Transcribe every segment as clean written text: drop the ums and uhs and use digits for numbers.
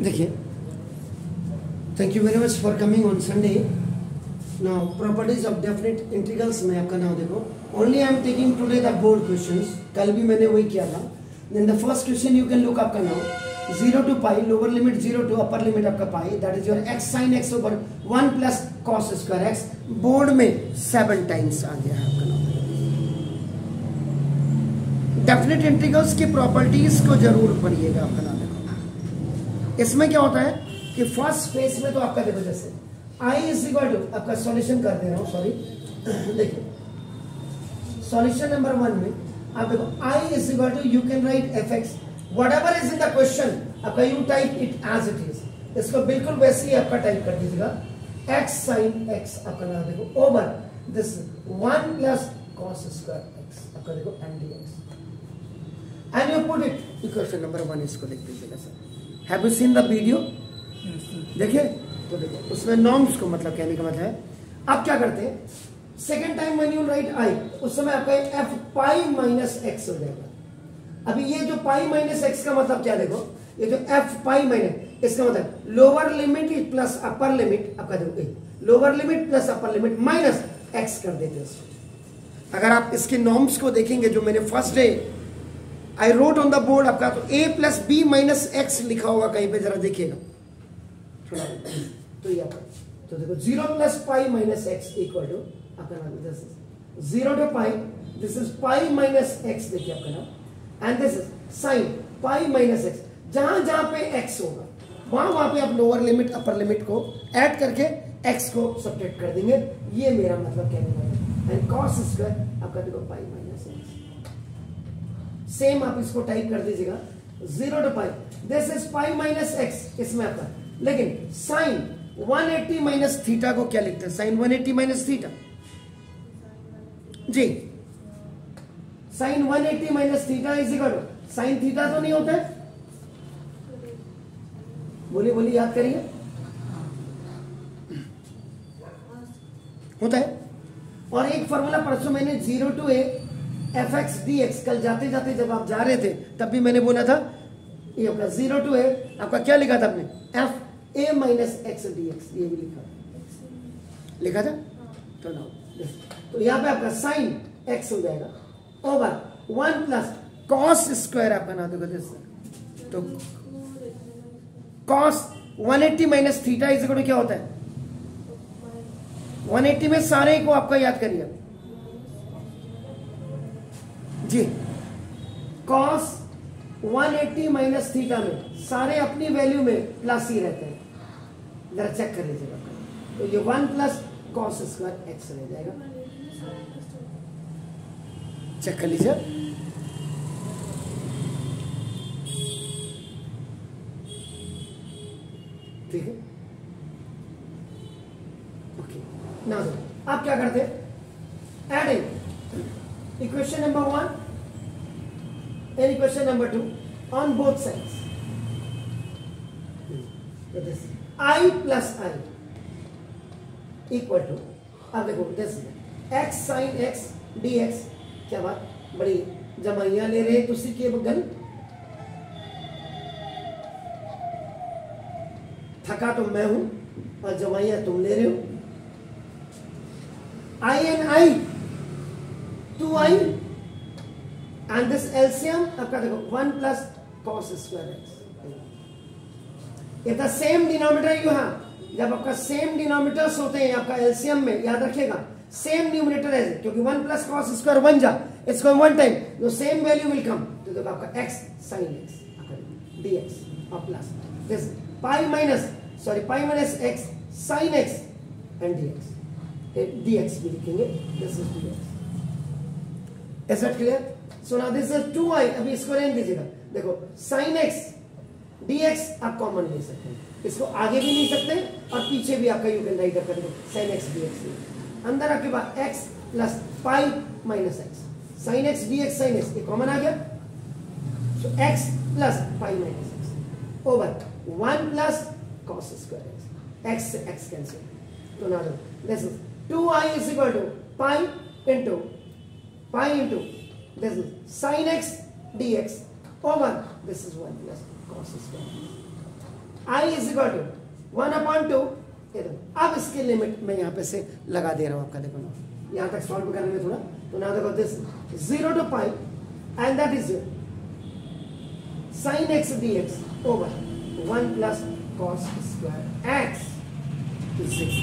देखिए, thank you very much for coming on Sunday. Now properties of definite integrals में आपका नाम देखो, only I am taking today the board questions. कल भी मैंने वही किया था। Then the first question you can look आपका now 0 to pi, lower limit 0 to upper limit आपका pi, that is your x sine x over 1 plus cos square x. Board में 7 times आ गया है आपका नाम। डेफिनेट इंटीग्रल्स की properties को जरूर पढ़िएगा आपका नाम देखो। इसमें क्या होता है कि फर्स्ट फेज में तो आपका देखो, जैसे आई इज इक्वल टू आपका सॉल्यूशन कर दे रहा हूं, सॉरी देखिए सॉल्यूशन नंबर 1 में आप देखो I is equal to you can write f x whatever is in the question, आपका you type it as it is. इसको बिल्कुल वैसे ही आपका टाइप कर दीजिएगा एक्स साइन एक्स आपका नाम देखो over this 1 plus cos square x आपका देखो and d x and you put it equation number 1। इसको लिख दीजिएगा sir. Have you seen the video? देखिए तो देखो उसमें नॉर्म्स को मतलब कहने का मतलब है, आप क्या करते हैं second time when you write I उस समय आपका एफ पाई माइनस एक्स हो जाएगा। अभी ये जो पाई माइनस एक्स का मतलब क्या देखो, ये जो एफ पाई माइनस इसका मतलब lower limit plus upper limit आपका देखो lower limit plus upper limit minus x कर देते हैं। अगर आप इसके नॉर्म्स को देखेंगे जो मैंने first day I wrote on the board आपका, तो a plus b minus x लिखा होगा कहीं पे, जरा देखिएगा थोड़ा। तो ये तो देखो 0 plus pi minus x equal to आपका नाम 0 to pi, this is pi minus x देखिए आपका नाम, and this is sine pi minus x. जहां जहां पे एक्स होगा वहां पे आप लोअर लिमिट अपर लिमिट को ऐड करके एक्स को सब्ट्रैक्ट कर देंगे। ये मेरा मतलब कहने का है। एंड कॉस स्क्वायर आपका देखो पाई माइनस एक्स, सेम आप इसको टाइप कर दीजिएगा 0 to pi, this is pi minus x इसमें आपका। लेकिन साइन 180 माइनस थीटा को क्या लिखते हैं, साइन 180 माइनस थीटा जी, sine 180 minus theta is equal to sine theta तो नहीं होता है, बोलिए बोलिए याद करिए, होता है। और एक फॉर्मूला परसों मैंने 0 to a f x d x, कल जाते जाते जब आप जा रहे थे तब भी मैंने बोला था ये आपका 0 टू ए आपका क्या लिखा था आपने, f a minus x d x, ये भी लिखा था। तो नाउ तो यहां पे आपका साइन एक्स हो जाएगा ओवर 1 प्लस कॉस स्क्वायर आपका ना देखो, तो cos 180 minus theta is equal to क्या होता है 180 में सारे को आपका याद करिए जी, कॉस 180 माइनस थीटा में सारे अपनी वैल्यू में प्लस ही रहते हैं, जरा चेक कर लीजिएगा। तो ये 1 प्लस कॉस स्क्वायर एक्स रह जाएगा, चेक कर लीजिए। ठीक है, ओके। ना आप क्या करते हैं, adding equation number 1 and equation number 2 on both sides. That is I plus I equal to, अब देखो this x sin x dx, क्या बात बड़ी जमाइयां ले रहे तो उसी के बगल थका तो मैं हूं और जमाइयां तुम ले रहे हो। I and I 2i and this LCM आपका देखो 1 plus cos square x। If the same denominator you have, जब आपका सेम डिनोमिनेटर्स होते हैं आपका एलसीएम में, याद रखिएगा सेम न्यूमरेटर है, क्योंकि 1 प्लस कॉस स्क्वायर 1 जा, इसको 1 टाइम जो सेम वैल्यू विल कम, तो देखो आपका x sin x आपका dx और plus this pi minus x sin x and dx भी लिखेंगे, this is dx। Is that clear? So now this is 2i, अभी इसको रहने दीजिएगा। देखो sin x dx आप कॉमन ले सकते हैं, इसको आगे भी ले सकते हैं और पीछे भी आपका यू कैन राइट कर देखो sin x dx। अंदर आपके पास x plus pi minus x sin x dx sin x, ये कॉमन आ गया। So x plus pi minus x over 1 plus cos square x, x से x कैंसिल। तो now this is 2i is equal to pi into this is sin x dx over this is 1 plus cos square। I is equal to 1/2। अब इसकी limit मैं यहाँ पे से लगा दे रहा हूँ आपका, देखो ना यहाँ तक सॉल्व करने में थोड़ा, तो ना देखो this 0 to pi and that is sin x dx over 1 plus cos square x is 6।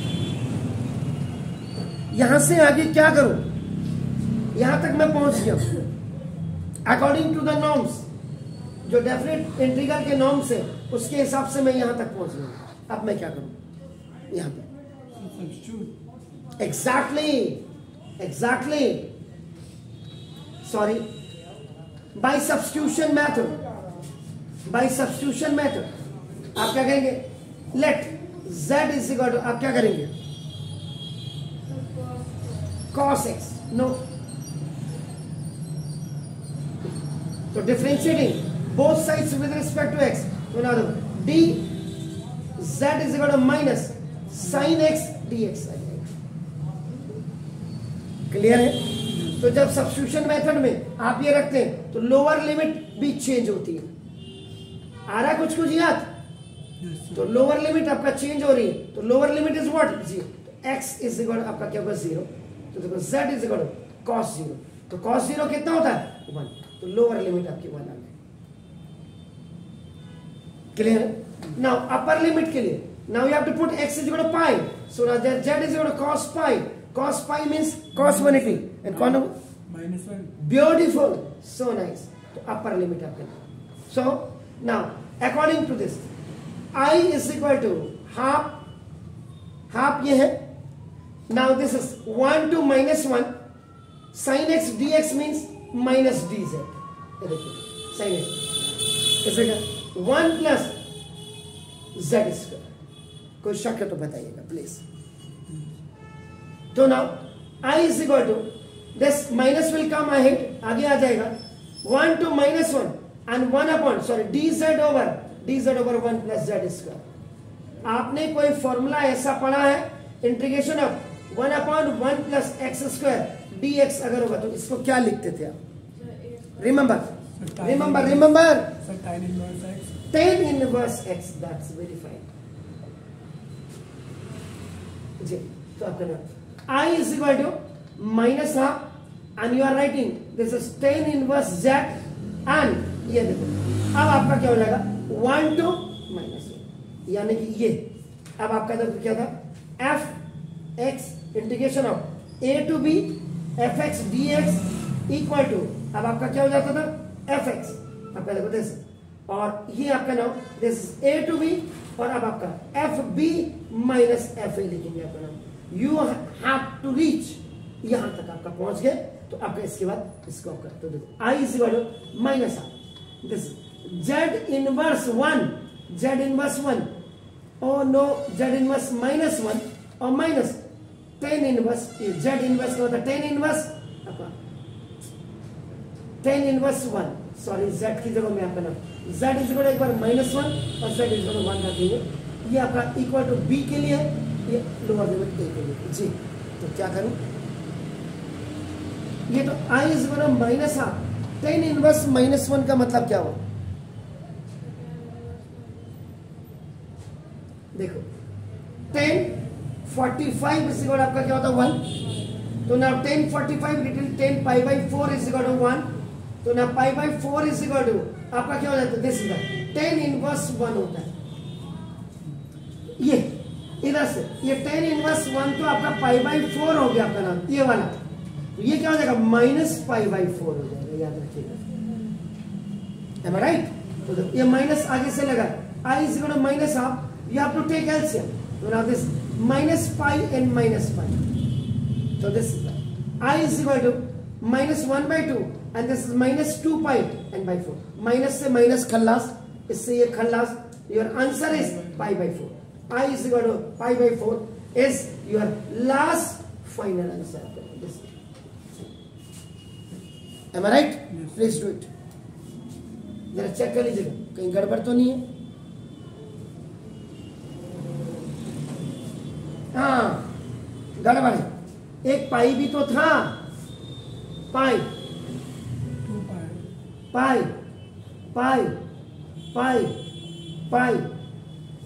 यहां से आगे क्या करूं, यहां तक मैं पहुंच गया अकॉर्डिंग टू द नॉर्म्स, जो डेफिनेट इंटीग्रल के नॉर्म्स है उसके हिसाब से मैं यहां तक पहुंच गया। अब मैं क्या करूं, यहां पे exactly sorry, by substitution method आप क्या करेंगे, let z is equal to, आप क्या करेंगे cos x, नो, तो differentiating both sides with respect to x, तो ना d z is equal to minus sin x dx आ जाएगा। क्लियर है? तो जब सब्स्टिट्यूशन मेथड में आप ये रखते हैं तो लोअर लिमिट भी चेंज होती है, आ रहा है कुछ याद, तो लोअर लिमिट आपका चेंज हो रही है, तो लोअर लिमिट इज व्हाट, 0, तो x इज इक्वल आपका क्या होगा 0, तो देखो z इज इक्वल cos 0, तो cos 0 कितना होता है 1, तो लोअर लिमिट आपकी 1 आ गई। क्लियर? नाउ अपर लिमिट के लिए now you have to put x is equal to pi, so now z is equal to cos pi means cos 180 and -1, beautiful, so nice, तो अपर लिमिट आपका। सो now according to this I is equal to half ये है, now this is 1 to -1, sin x dx means minus dz, ये देखिए sin x कैसे क्या 1 plus z square, कोई शक है तो बताइएगा प्लीज। तो now I is equal to this minus will come ahead, आगे आ जाएगा 1 to -1 and 1 upon dz over 1 plus z square। आपने कोई फॉर्मूला ऐसा पढ़ा है integration of 1 upon 1 plus x square dx अगर होगा तो इसको क्या लिखते थे आप, remember tan inverse x, that's very fine जी। तो आपका नाम I is equal to minus half and you are writing this is tan inverse z and ये देखो अब आपका क्या हो जाएगा 1 to -1, यानी कि ये अब आपका देखो क्या था f x integration of a to b f x dx equal to, अब आपका क्या हो जाता था f x, आपका देखो दिस, और ये आपका नाम दिस a to b, और अब आपका f b minus f a लिखेंगे आपका नाम, यू हैव टू रीच, यहां तक आपका पहुंच गए, तो आपका इसके बाद इसको आप करते हो, देखो I is equal to minus half this z inverse 1 और नो z इनवर्स -1 और माइनस tan इनवर्स, ये z इनवर्स क्या होता है tan इनवर्स आपका tan इनवर्स 1, सॉरी z की जगह में आपका नाम z इज इक्वल एक बार -1 और z इज इक्वल 1 रखेंगे, ये आपका इक्वल टू b के लिए, ये लोअर लिमिट a के लिए जी। तो क्या करूं, ये तो I is equal to minus half tan inverse -1 का मतलब क्या हुआ, देखो tan 45 इज इक्वल आपका क्या होता है 1, तो ना tan 45 written tan pi by 4 is equal to 1, तो ना pi by 4 is equal to आपका क्या हो जाता है दिस इज tan इनवर्स 1 होता है, ये इधर से ये tan इनवर्स 1 तो आपका pi by 4 हो गया आपका नाम, ये वाला, तो ये क्या हो जाएगा माइनस pi by 4 हो जाएगा, याद रखिएगा, am I right? तो ये माइनस आगे से लगा I is equal to minus half, you have to take LCM, so now this minus pi and minus pi, so this is I is equal to -1/2 and this is -2 pi and by 4, minus से minus खल्लास, इससे ये खल्लास, your answer is pi by 4, I is equal to pi by 4 is your last final answer, this, am I right? Yes. Please do it, जरा check कर लीजिएगा कहीं गड़बड़ तो नहीं है, हाँ गड़बड़ है, एक पाई भी तो था, पाई पाई पाई पाई पाई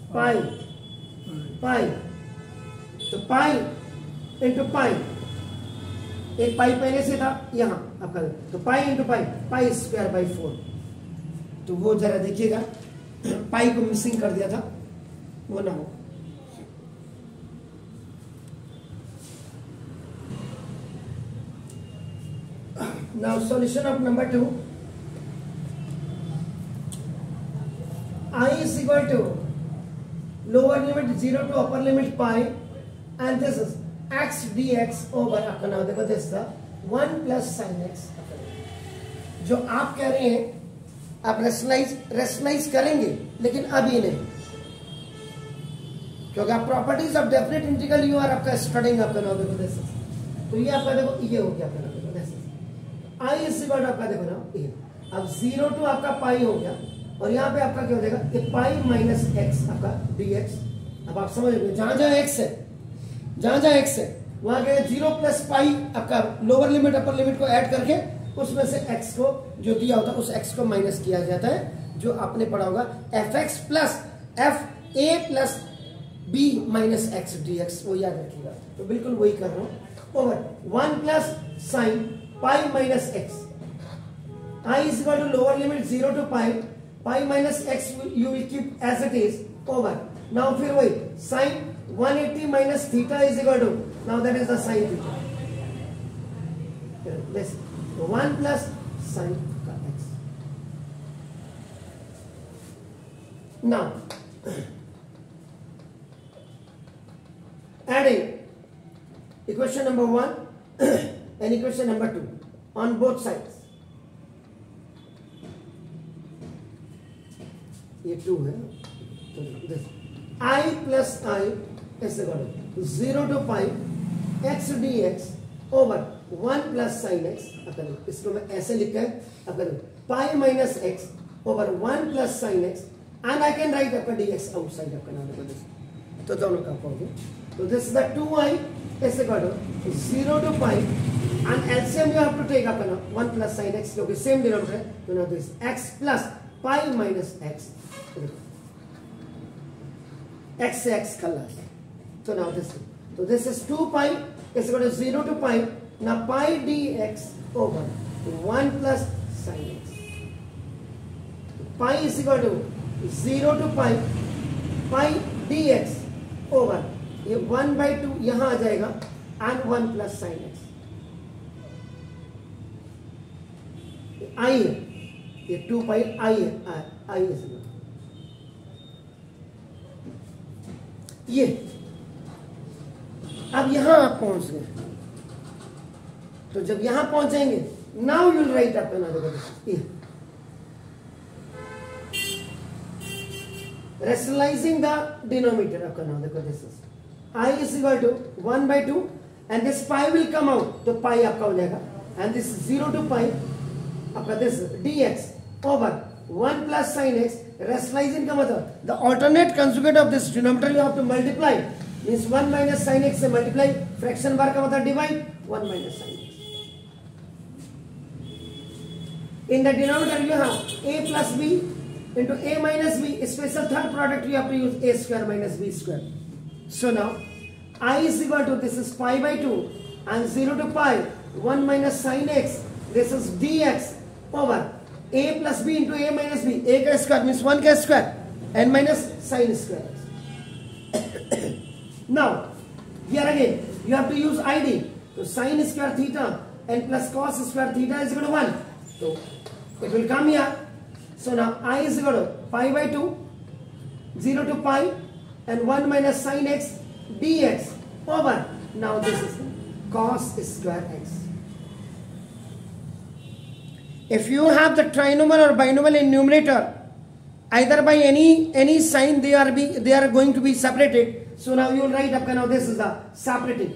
पाई पाई, तो पाई इंटू पाई, एक पाई पहले से था यहाँ आपका, तो pi into pi, pi square by 4। तो वो जरा देखिएगा, पाई को मिसिंग कर दिया था, वो ना हो। Now solution of number 2, I is equal to lower limit 0 to upper limit pi, and this is x dx over, आपका नाम देखो, this is the 1 plus sin x। जो आप कह रहे हैं आप रेशनलाइज करेंगे, लेकिन अभी नहीं, क्योंकि आप properties of definite integral you are आपका स्टडिंग, आपका नाम देखो दिस इज, तो ये आपका देखो ये हो गया, आपका नाम देखो this is I is equal to आपका देखो ना ये, अब 0 टू आपका पाई हो गया, और यहाँ पे आपका क्या हो जाएगा, ये पाई माइनस एक्स आपका dx। अब आप समझ रहे, जहां जहां एक्स है, जहां जहां एक्स है वहां क्या 0 प्लस पाई आपका लोअर लिमिट अपर लिमिट को ऐड करके उसमें से x को जो दिया होता है उस x को माइनस किया जाता है, जो आपने पढ़ा होगा f x plus f a plus b minus x dx, वो याद रखिएगा। तो बिल्कुल वही कर रहा हूं, over 1 plus sine pi minus x, I is equal to lower limit 0 to pi, pi minus x you will keep as it is, over now फिर वही sine 180 minus theta is equal to, now that is the sine theta, this 1 plus sine का x. नाउ adding equation number 1 and equation number 2 on both sides, ये 2 है, तो this I plus I is equal to 0 to pi x dx over 1 plus sin x, इसको मैं ऐसे लिखा है, अब pi minus x over 1 plus sine x, and I can write आपका dx आउटसाइड, आपका नाम देखो, तो दोनों का पाओगे, तो this is the 2i is equal to 0 to pi, and LCM you have to take आपका नाम 1 plus sin x, क्योंकि सेम डिनोमिनेटर है, तो now this x plus pi minus x, x से x खल्ला, तो नाउ दिस, तो this is 2 pi is equal to 0 to pi, now pi dx over 1 plus sin x, pi is equal to 0 to pi, pi dx over ये 1/2 यहां आ जाएगा, and 1 plus sin x, आई है, ये 2 pi आई है, आई है ये। अब यहां आप पहुंच गए, तो जब यहां पहुंचेंगे, नाउ यू विल राइट आपका नाम देखो, rationalizing the denominator, आपका नाम देखो, this is I is equal to 1/2, and this pi will come out, तो pi आपका हो जाएगा, and this 0 to pi आपका this dx over 1 plus sin x, rationalizing का मतलब the alternate conjugate of this denominator you have to multiply, means 1 minus sin x से multiply, fraction bar का मतलब divide 1 minus sin x, in the denominator you have a plus b into a minus b, special third product you have to use a square minus b square. So now I is equal to, this is pi by 2 and 0 to pi 1 minus sin x, this is dx over a plus b into a minus b, a का square means 1 का square and minus sin square। Now here again you have to use id, so sin square theta and plus cos square theta is equal to 1, so it will come here, so now I is equal to pi by 2 0 to pi and 1 minus sin x dx over, now this is cos square x. If you have the trinomial or binomial in numerator, either by any sign they are going to be separated, so now you will write up, now this is the separating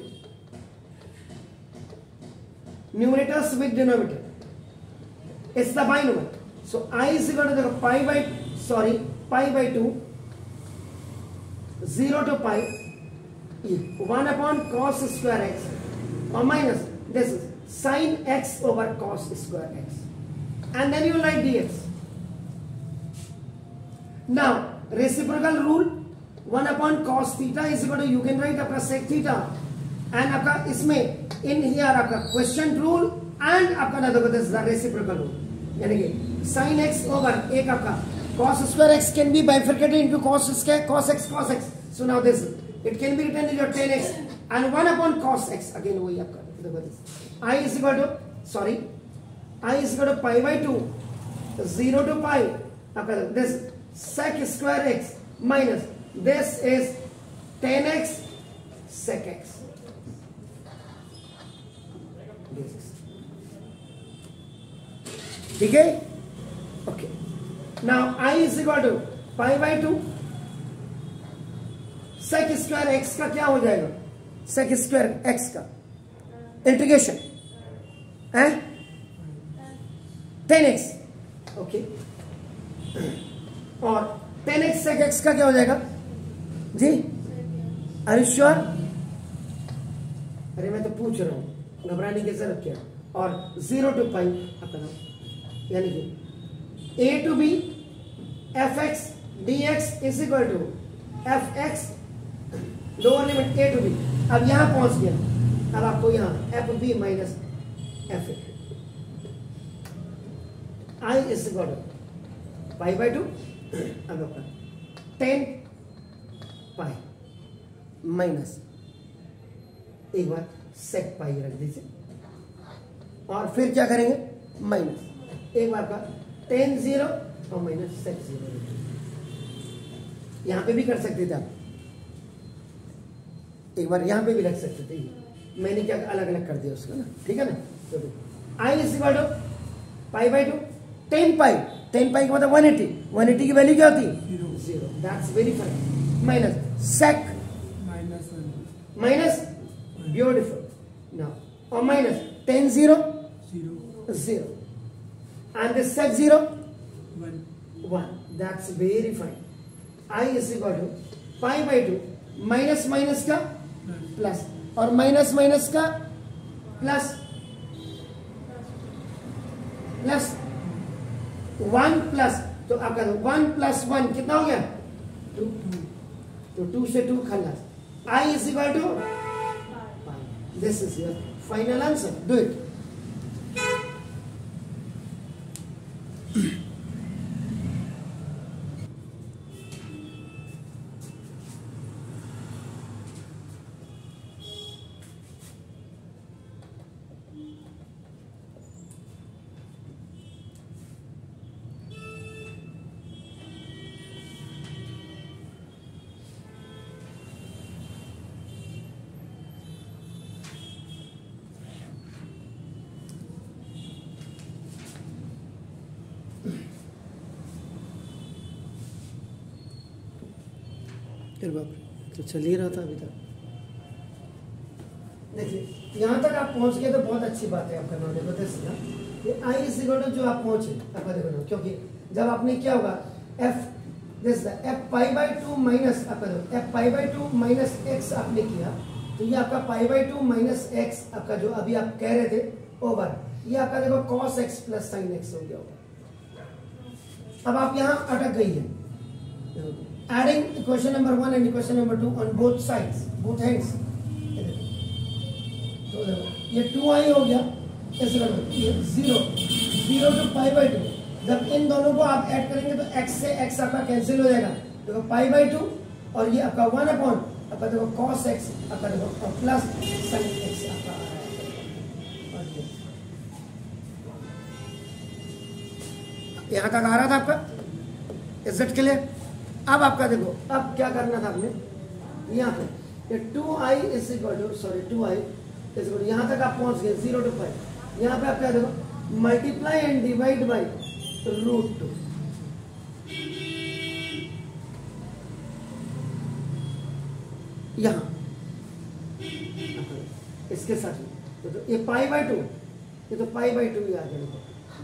numerators with denominator, it's the binomial, so I is equal to the pi by 2 0 to pi 1 upon cos square x, or minus this is sin x over cos square x, and then you write dx. Now reciprocal rule, 1 upon cos theta is equal to you can write आपका sec theta and आपका इसमें in here आपका question rule and आपका ना देखो this the reciprocal rule, यानी कि sign x over एक आपका cos square x can be bifurcated into cos square cos x cos x. So now this it can be written as your 10x and 1 upon cos x. Again वही आपका देखो this I is equal to sorry I is equal to pi by 2 0 to pi आपका this sec square x minus this is 10x sec x. ठीक है okay. Now I is equal to pi by 2 sec square x का क्या हो जाएगा, sec square x का integration है 10x okay और 10x sec x का क्या हो जाएगा जी, आर यू श्योर? अरे मैं तो पूछ रहा हूं, घबराने की जरूरत क्या. और 0 to pi यानी कि a to b fx dx is equal to fx lower limit a to b. अब यहां पहुंच गया, अब आपको यहां fb minus fa I is equal to pi by 2 अब आपका 10 pi माइनस एक बार sec pi रख दीजिए और फिर क्या करेंगे माइनस एक बार का 10 0 और माइनस सेक 0. यहां पे भी कर सकते थे आप, एक बार यहां पे भी रख सकते थे, मैंने क्या अलग अलग कर दिया उसको ना, ठीक है ना. तो I is equal to pi by 2 10 pi का मतलब 180 की वैल्यू क्या होती है 0. That's very fine. Minus sec minus beautiful now और minus 10 0 0 and this sec 0 1. That's very fine. I is equal to pi by 2 minus minus का plus और minus minus का प्लस प्लस 1 प्लस तो आपका 1 प्लस 1 कितना हो गया 2. तो 2 से 2 खलास. I is equal to this is your final answer. Do it. तो चल ही रहा था अभी तक. देखिए यहां तक आप पहुंच गए तो बहुत अच्छी बात है आपका नॉलेज बता सीधा. ये आई इज इक्वल टू जो आप पहुंचे आपका देखो ना, क्योंकि जब आपने क्या होगा F this F pi by 2 minus आपका देखो F pi by 2 minus x आपने किया तो ये आपका पाई बाई 2 माइनस एक्स आपका जो अभी आप कह रहे थे ओवर ये आपका देखो cos x plus sine x हो गया होगा. अब आप यहां अटक गई है. Adding equation number 1 and equation number 2 on both sides, both ends. तो ये 2i हो गया, ऐसे कर दो ये 0 to pi by 2. जब इन दोनों को आप ऐड करेंगे तो x से x आपका कैंसिल हो जाएगा. देखो pi by 2 और ये आपका 1 अपॉन आपका देखो cos x आपका देखो प्लस sin x आपका यहाँ तक आ रहा था आपका. Is it clear? अब आपका देखो अब क्या करना था आपने यहाँ पे ये 2i is equal to sorry 2i is equal यहाँ तक आप पहुंच गए 0 to pi. यहाँ पे आप क्या देखो मल्टीप्लाई एंड डिवाइड बाई √2. यहाँ इसके साथ तो ये पाई बाई 2 ये तो पाई बाई 2 ही आ गया.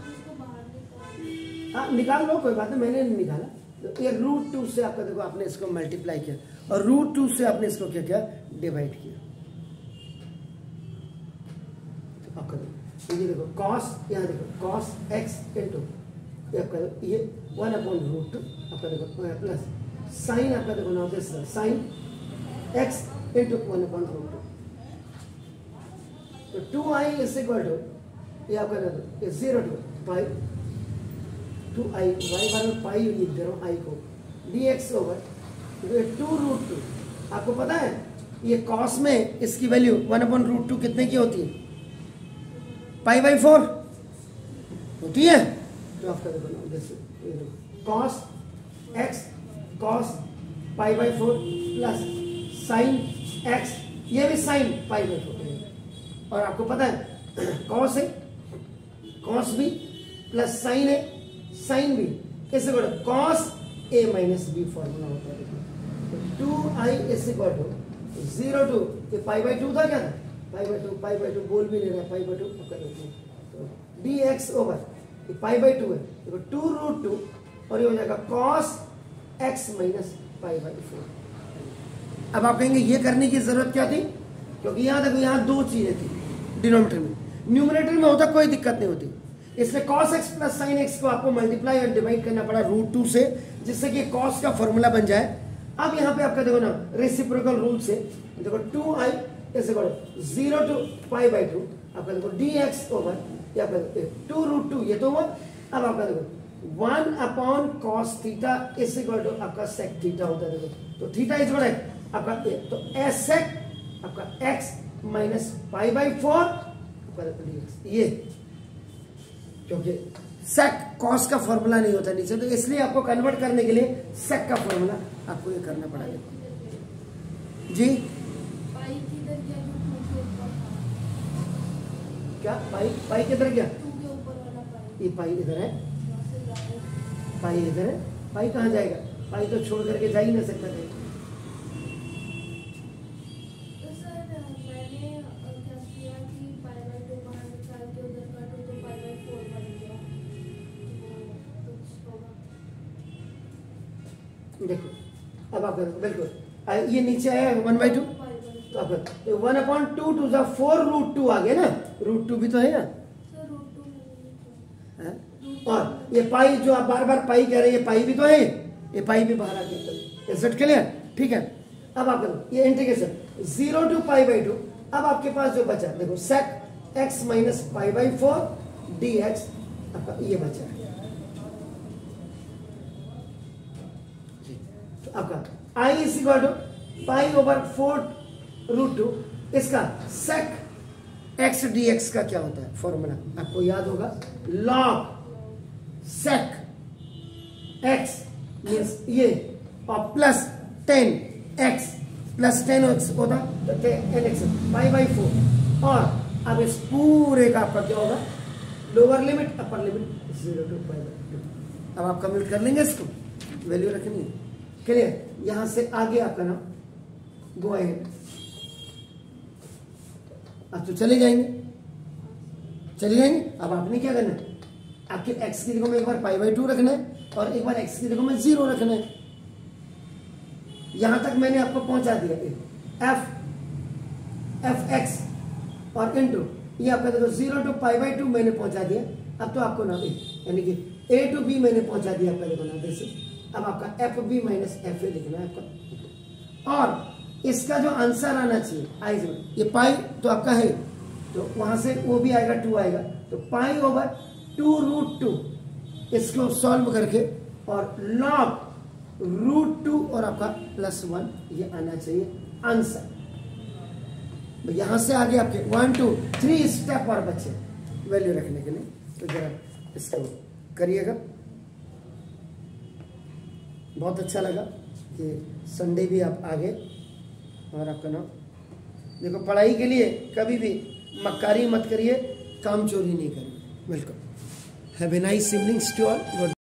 हाँ निकाल लो कोई बात नहीं, मैंने नहीं निकाला. तो ये √2 से आपका देखो आपने इसको मल्टीप्लाई किया और √2 से आपने इसको क्या किया डिवाइड किया. तो आपका ये देखो cos यहाँ देखो cos x इंटू ये आपका ये 1 अपॉन √2 आपका देखो प्लस साइन आपका देखो ना दिस साइन x इंटू 1/√2। तो 2i इज इक्वल टू ये आपका 0 टू पाई 2i y बराबर पाई लिख दे रहा हूँ i को dx ओवर 2√2। आपको पता है ये कॉस में इसकी वैल्यू 1/√2 कितने की होती है? π/4 होती है। तो आपका देखो ना जैसे cos x cos π/4 plus sine x ये भी साइन π/4। और आपको पता है कॉस है कॉस भी प्लस साइन है साइन भी कैसे बोलो cos a minus B formula होता है। 2i is equal to 0 to ये π/2 था क्या था π/2 बोल भी नहीं रहा π/2 तो dx ओवर ये π/2 है देखो 2√2 और ये हो जाएगा cos x माइनस π/4। अब आप कहेंगे ये करने की जरूरत क्या थी? क्योंकि यहाँ देखो यहाँ दो चीजें थी डिनोमिनेटर में, न्यूमरेटर में होता कोई दिक्कत नहीं होती। इसलिए cos x plus sine x को आपको मल्टीप्लाई और डिवाइड करना पड़ा √2 से, जिससे कि cos का फॉर्मूला बन जाए। अब यहाँ पे आपका देखो ना रेसिप्रोकल रूल से देखो 2i is equal to 0 to π/2 आपका देखो dx ओवर ये आपका 2√2 ये तो हुआ। अब आपका देखो 1/cos theta is equal to आपका sec थीटा होता है। देखो तो थीटा इज इक्वल आपका तो s sec आपका x माइनस π/4 आपका dx ये क्योंकि sec cos का फॉर्मूला नहीं होता नीचे, तो इसलिए आपको कन्वर्ट करने के लिए sec का फॉर्मूला आपको ये करना पड़ेगा जी। क्या पाई किधर गया? ये पाई इधर है पाई इधर है पाई कहाँ जाएगा? पाई तो छोड़ करके जा ही नहीं सकता कहीं। देखो अब आप बिल्कुल ये नीचे आया 1/2 तो आप 1/2 टू द 4√2 आ गया ना, √2 भी तो है ना। और ये पाई जो आप बार बार पाई कह रहे हैं ये पाई भी तो है, ये पाई भी बाहर आ गया। Set clear? ठीक है। अब आप करो ये इंटीग्रेशन 0 टू π/2। अब आपके पास जो बचा देखो sec x माइनस π/4 dx आपका ये बचा है। आपका i इज इक्वल टू π/4√2 इसका sec x dx का क्या होता है फॉर्मूला आपको याद होगा log sec x मींस ये और प्लस 10x प्लस 10x होता तो 10x π/4 और अब इस पूरे का आपका क्या होगा lower limit upper limit 0 to π/2। अब आप कम्यूट कर लेंगे इसको, वैल्यू रखनी है। क्लियर? यहां से आगे आपका नाम गो अहेड। अब तो चले जाएंगे। अब आपने क्या करना है आपके x की जगह में एक बार π/2 रखना है और एक बार x की जगह में 0 रखना है। यहां तक मैंने आपको पहुंचा दिया f(x) और इंटू ये आपका देखो 0 टू π/2 मैंने पहुंचा दिया। अब तो आपको ना यानी कि a टू b मैंने पहुंचा दिया आपका देखो ना जैसे। अब आपका fb माइनस fa लिखना है आपका, और इसका जो आंसर आना चाहिए आई ये पाई तो आपका है तो वहां से वो भी आएगा 2 आएगा तो π/2√2 इसको सॉल्व करके और log √2 और आपका +1 ये आना चाहिए आंसर। यहां से आगे आपके 1 2 3 स्टेप और बच्चे वैल्यू रखने के लिए, तो जरा इसको करिएगा। बहुत अच्छा लगा कि संडे भी आप आ गए। और आपका नाम देखो पढ़ाई के लिए कभी भी मक्कारी मत करिए, काम चोरी नहीं करिए। Welcome, have a nice evenings to all.